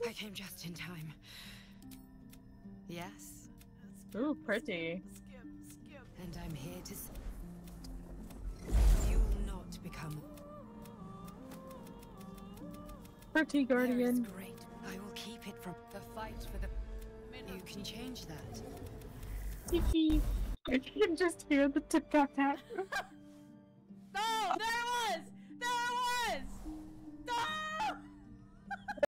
I came just in time. Yes? Ooh, pretty. And I'm here to... You'll not become... Pretty guardian. There is great. I will keep it from the fight for the... You can change that. I can just hear the tip-tap-tap. No! There